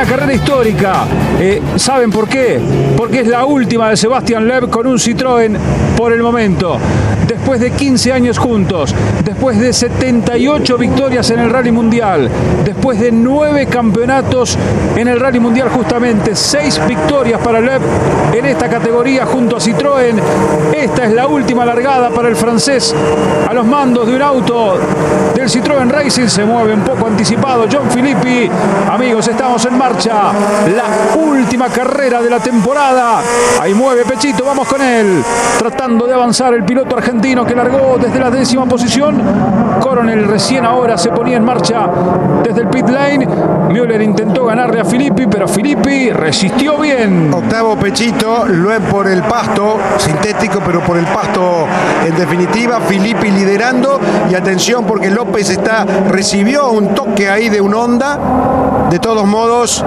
Una carrera histórica. ¿Saben por qué? Porque es la última de Sebastian Loeb con un Citroën por el momento. Después de 15 años juntos, después de 78 victorias en el Rally Mundial, después de 9 campeonatos en el Rally Mundial justamente, 6 victorias para Loeb en esta categoría junto a Citroën. Esta es la última largada para el francés a los mandos de un auto del Citroën Racing. Se mueve un poco anticipado John Philippi. Amigos, estamos en marcha. La última carrera de la temporada. Ahí mueve Pechito, vamos con él. Tratando de avanzar el piloto argentino que largó desde la 10ª posición. Coronel recién ahora se ponía en marcha desde el pit lane. Müller intentó ganarle a Philippi, pero Philippi resistió bien. Octavo Pechito, Loeb por el pasto, sintético, pero por el pasto en definitiva. Philippi liderando, y atención porque López recibió un toque ahí de un Honda. De todos modos,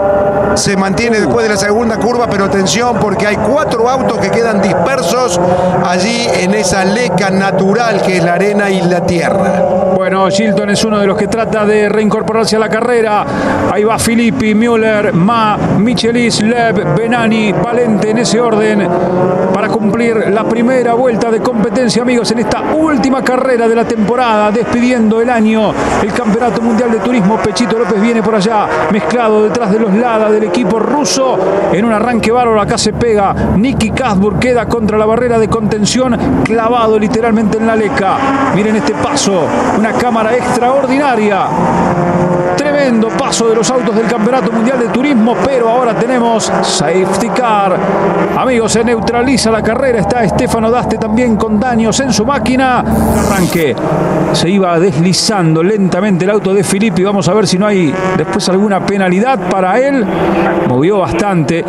se mantiene después de la segunda curva, pero atención porque hay 4 autos que quedan dispersos allí en esa leca natural que es la arena y la tierra. Bueno, Gilton es uno de los que trata de reincorporarse a la carrera. Ahí va Philippi, Müller, Ma, Michelis, Loeb, Benani, Valente en ese orden para cumplir la primera vuelta de competencia, amigos, en esta última carrera de la temporada, despidiendo el año, el Campeonato Mundial de Turismo. Pechito López viene por allá, mezclado detrás de los Lada del equipo ruso, en un arranque bárbaro. Acá se pega Nicky Kasburg, queda contra la barrera de contención, clavado literalmente en la leca. Miren este paso, una cámara extraordinaria. Tremendo paso de los autos del Campeonato Mundial de Turismo, pero ahora tenemos safety car. Amigos, se neutraliza la carrera. Está Stefano Daste también con daños en su máquina. Arranque. Se iba deslizando lentamente el auto de Philippi. Vamos a ver si no hay después alguna penalidad para él. Movió bastante.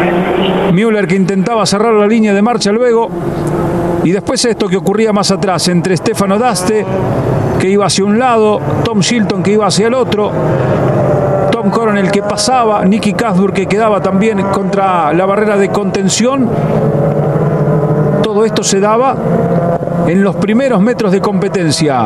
Müller que intentaba cerrar la línea de marcha luego. Y después esto que ocurría más atrás entre Stefano Daste, que iba hacia un lado, Tom Shilton que iba hacia el otro, Tom Coronel que pasaba, Nicky Kasburg que quedaba también contra la barrera de contención. Todo esto se daba en los primeros metros de competencia.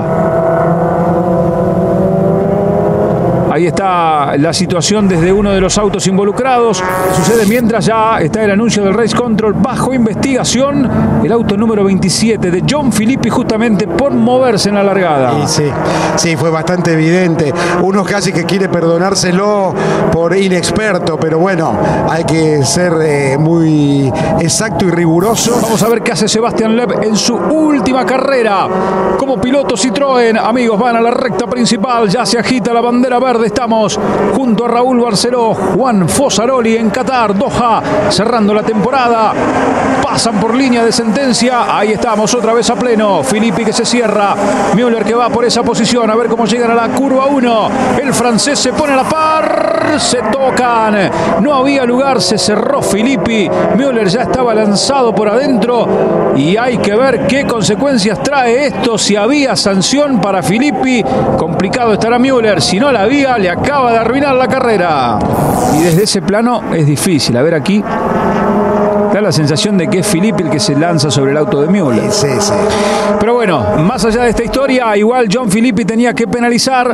Ahí está la situación desde uno de los autos involucrados. Sucede mientras ya está el anuncio del Race Control bajo investigación. El auto número 27 de John Philippi justamente por moverse en la largada. Y sí, fue bastante evidente. Uno casi que quiere perdonárselo por inexperto, pero bueno, hay que ser muy exacto y riguroso. Vamos a ver qué hace Sebastian Loeb en su última carrera como piloto Citroën. Amigos, van a la recta principal. Ya se agita la bandera verde. Estamos junto a Raúl Barceló, Juan Fosaroli en Qatar, Doha, cerrando la temporada. Pasan por línea de sentencia. Ahí estamos otra vez a pleno. Philippi que se cierra. Müller que va por esa posición. A ver cómo llegan a la curva 1. El francés se pone a la par. Se tocan. No había lugar. Se cerró Philippi. Müller ya estaba lanzado por adentro. Y hay que ver qué consecuencias trae esto. Si había sanción para Philippi, complicado estará Müller. Si no la había, le acaba de arruinar la carrera. Y desde ese plano es difícil. A ver aquí. Da la sensación de que es Philippi el que se lanza sobre el auto de Müller. Sí. Pero bueno, más allá de esta historia, igual John Philippi tenía que penalizar.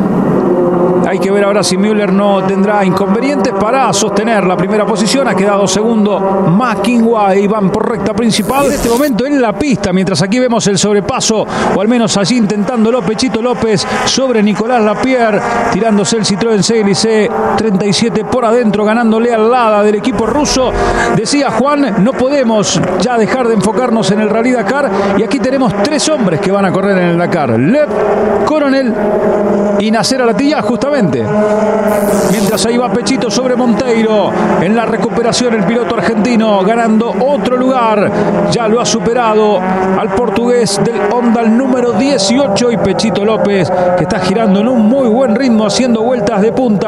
Hay que ver ahora si Müller no tendrá inconvenientes para sostener la primera posición. Ha quedado segundo McIntyre. Van por recta principal. En este momento en la pista, mientras aquí vemos el sobrepaso, o al menos allí intentándolo Pechito López sobre Nicolás Lapierre, tirándose el Citroën CLC 37 por adentro, ganándole al Lada del equipo ruso. Decía Juan, no podemos ya dejar de enfocarnos en el Rally Dakar, y aquí tenemos 3 hombres que van a correr en el Dakar: Loeb, Coronel y Nasser Al-Attiyah, justamente. Mientras ahí va Pechito sobre Monteiro. En la recuperación el piloto argentino ganando otro lugar. Ya lo ha superado al portugués del Honda, el número 18. Y Pechito López que está girando en un muy buen ritmo, haciendo vueltas de punta.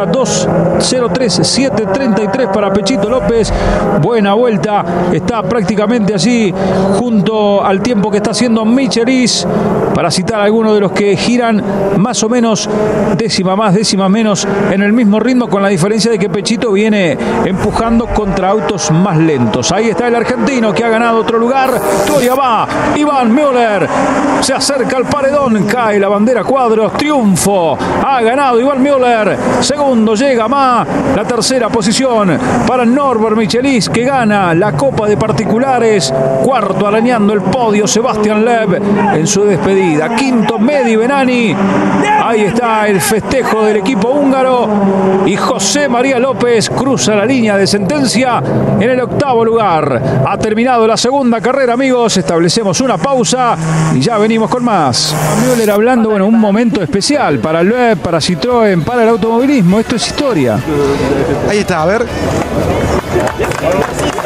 2.03.733 para Pechito López. Buena vuelta. Está prácticamente allí junto al tiempo que está haciendo Michelis, para citar a algunos de los que giran más o menos décima más, décima décimas menos en el mismo ritmo, con la diferencia de que Pechito viene empujando contra autos más lentos. Ahí está el argentino que ha ganado otro lugar. Todavía va Ivan Müller. Se acerca al paredón. Cae la bandera cuadros. Triunfo. Ha ganado Ivan Müller. Segundo llega Ma. La tercera posición para Norbert Michelis, que gana la Copa de Particulares. Cuarto arañando el podio Sebastian Loeb en su despedida. Quinto Mehdi Benani. Ahí está el festejo del equipo húngaro. Y José María López cruza la línea de sentencia en el octavo lugar. Ha terminado la segunda carrera, amigos. Establecemos una pausa y ya venimos con más. Müller hablando, bueno, un momento especial para Loeb, para Citroën, para el automovilismo. Esto es historia. Ahí está, a ver.